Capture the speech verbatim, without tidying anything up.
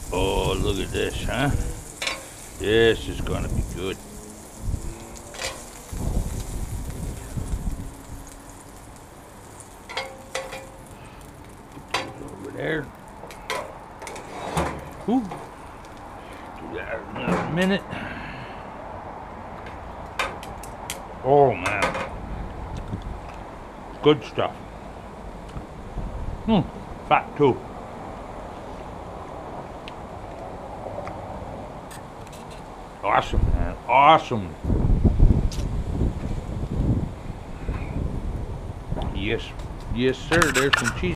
Oh, look at this, huh? This is gonna be good. Put those over there. Whew. Do that in another minute. Oh man, good stuff. Hmm, fat too. Awesome, man, awesome. Yes, yes sir, there's some cheese.